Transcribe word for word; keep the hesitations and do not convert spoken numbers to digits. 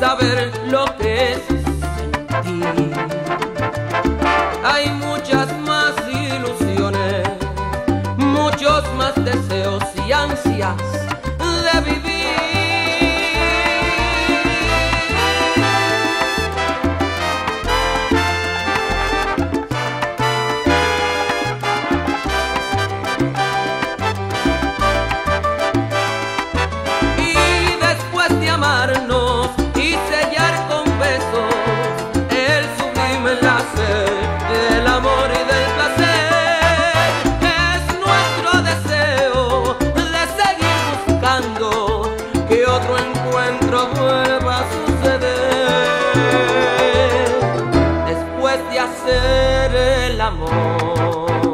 saber lo que es sentir. Hay muchas más ilusiones, muchos más deseos y ansias de vivir. Y después de amarnos y sellar con besos el sublime enlace del amor y del placer, es nuestro deseo de seguir buscando que otro encuentro vuelva a suceder después de hacer el amor.